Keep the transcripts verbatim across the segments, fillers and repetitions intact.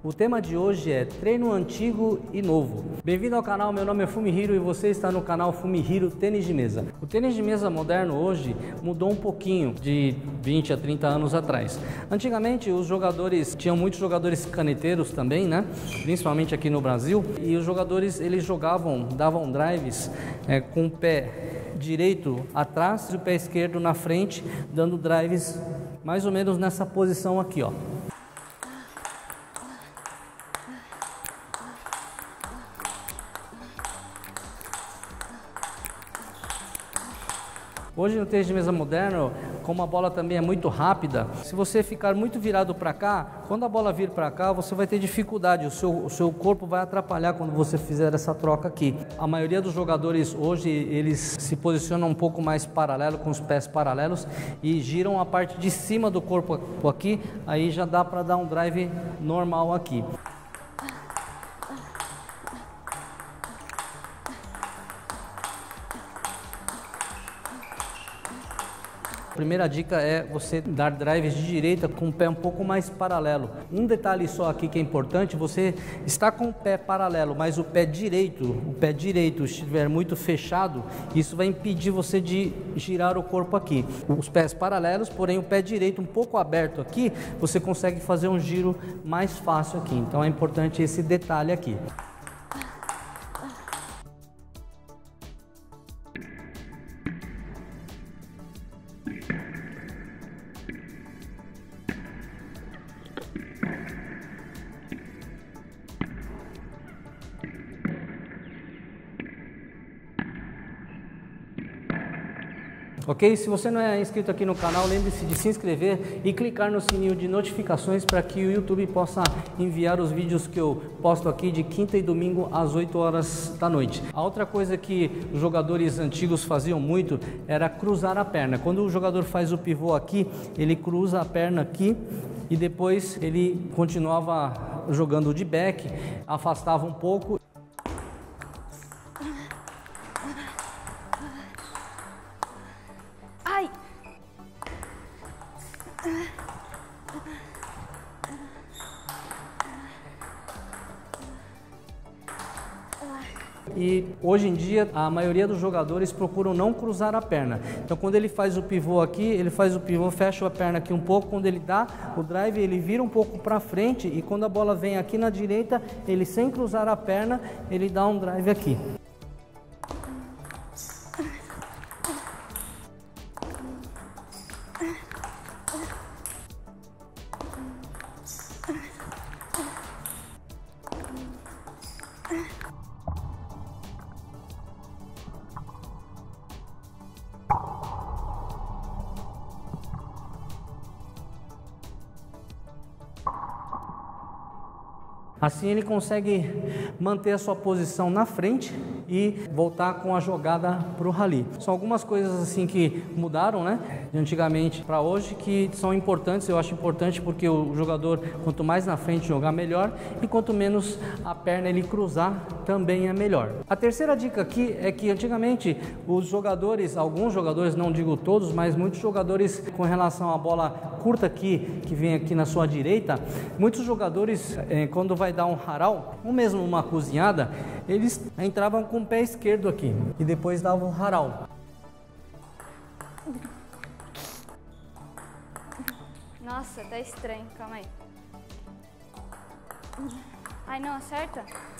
O tema de hoje é treino antigo e novo. Bem-vindo ao canal, meu nome é Fumihiro e você está no canal Fumihiro Tênis de Mesa. O tênis de mesa moderno hoje mudou um pouquinho de vinte a trinta anos atrás. Antigamente os jogadores, tinham muitos jogadores caneteiros também, né? Principalmente aqui no Brasil, e os jogadores eles jogavam, davam drives é, com o pé direito atrás e o pé esquerdo na frente, dando drives mais ou menos nessa posição aqui, ó. Hoje no tênis de mesa moderno, como a bola também é muito rápida, se você ficar muito virado para cá, quando a bola vir para cá, você vai ter dificuldade, o seu, o seu corpo vai atrapalhar quando você fizer essa troca aqui. A maioria dos jogadores hoje, eles se posicionam um pouco mais paralelo, com os pés paralelos e giram a parte de cima do corpo aqui, aí já dá para dar um drive normal aqui. A primeira dica é você dar drives de direita com o pé um pouco mais paralelo. Um detalhe só aqui que é importante, você está com o pé paralelo, mas o pé direito, o pé direito estiver muito fechado, isso vai impedir você de girar o corpo aqui. Os pés paralelos, porém o pé direito um pouco aberto aqui, você consegue fazer um giro mais fácil aqui. Então é importante esse detalhe aqui. Ok? Se você não é inscrito aqui no canal, lembre-se de se inscrever e clicar no sininho de notificações para que o YouTube possa enviar os vídeos que eu posto aqui de quinta e domingo às oito horas da noite. A outra coisa que os jogadores antigos faziam muito era cruzar a perna. Quando o jogador faz o pivô aqui, ele cruza a perna aqui e depois ele continuava jogando de back, afastava um pouco. Ai! E hoje em dia a maioria dos jogadores procuram não cruzar a perna. Então quando ele faz o pivô aqui, ele faz o pivô, fecha a perna aqui um pouco, quando ele dá o drive ele vira um pouco para frente e quando a bola vem aqui na direita, ele sem cruzar a perna, ele dá um drive aqui. Assim ele consegue manter a sua posição na frente e voltar com a jogada para o rally. São algumas coisas assim que mudaram, né, de antigamente para hoje, que são importantes. Eu acho importante porque o jogador, quanto mais na frente jogar, melhor, e quanto menos a perna ele cruzar, também é melhor. A terceira dica aqui é que antigamente os jogadores, alguns jogadores, não digo todos, mas muitos jogadores, com relação à bola curta aqui, que vem aqui na sua direita, muitos jogadores, eh, quando vai dar um haral, ou mesmo uma cozinhada, eles entravam com o pé esquerdo aqui e depois davam um haral. Nossa, tá estranho, calma aí. Ai, não, acerta?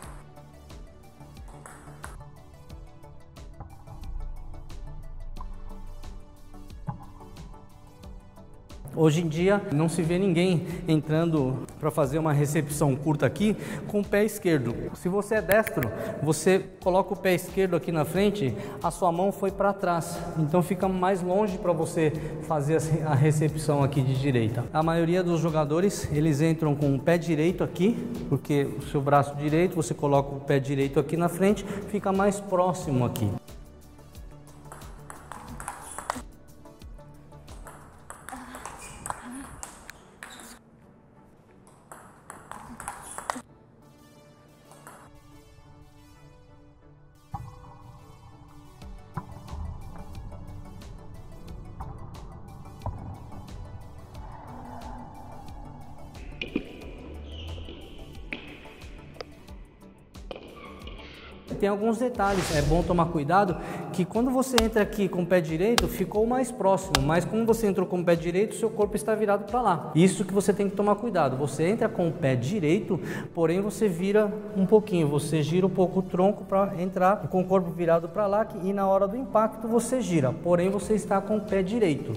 Hoje em dia não se vê ninguém entrando para fazer uma recepção curta aqui com o pé esquerdo. Se você é destro, você coloca o pé esquerdo aqui na frente, a sua mão foi para trás, então fica mais longe para você fazer a recepção aqui de direita. A maioria dos jogadores, eles entram com o pé direito aqui, porque o seu braço direito, você coloca o pé direito aqui na frente, fica mais próximo aqui. tem alguns detalhes, é bom tomar cuidado, que quando você entra aqui com o pé direito, ficou mais próximo, mas como você entrou com o pé direito, seu corpo está virado para lá. Isso que você tem que tomar cuidado, você entra com o pé direito, porém você vira um pouquinho, você gira um pouco o tronco para entrar com o corpo virado para lá e na hora do impacto você gira, porém você está com o pé direito.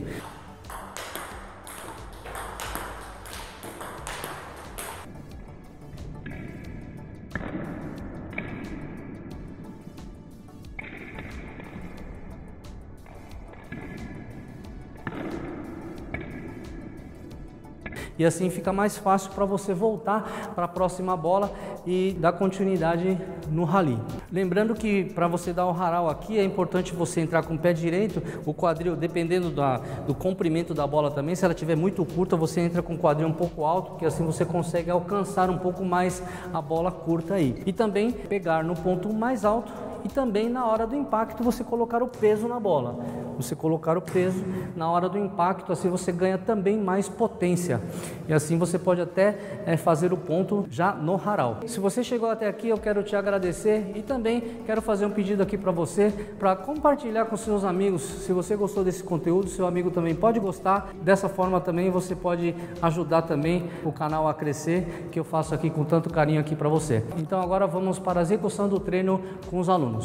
E assim fica mais fácil para você voltar para a próxima bola e dar continuidade no rally. Lembrando que para você dar o haral aqui é importante você entrar com o pé direito, o quadril, dependendo da, do comprimento da bola também, se ela estiver muito curta, você entra com o quadril um pouco alto, que assim você consegue alcançar um pouco mais a bola curta aí. E também pegar no ponto mais alto e também na hora do impacto você colocar o peso na bola. Você colocar o peso na hora do impacto, assim você ganha também mais potência. E assim você pode até é, fazer o ponto já no haral. Se você chegou até aqui, eu quero te agradecer e também quero fazer um pedido aqui para você, para compartilhar com seus amigos. Se você gostou desse conteúdo, seu amigo também pode gostar. Dessa forma também você pode ajudar também o canal a crescer, que eu faço aqui com tanto carinho aqui para você. Então agora vamos para a execução do treino com os alunos.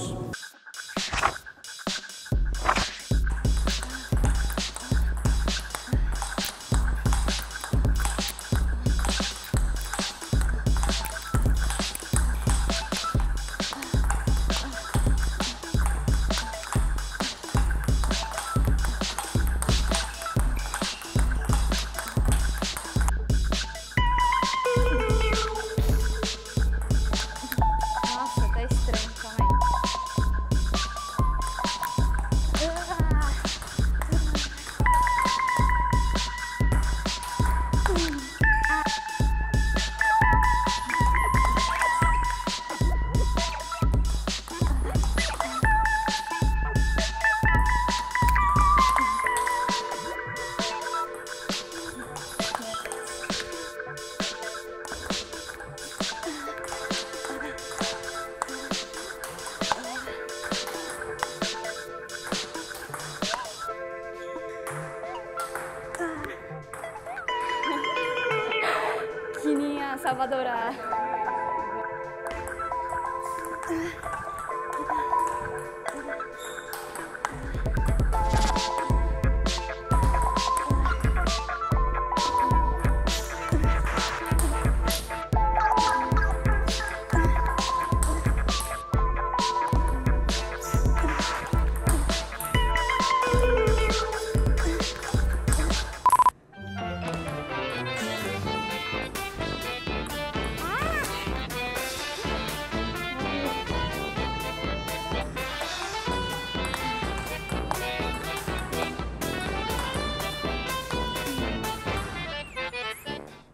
Nossa, tá estranho, calma aí. Quininha Salvadora.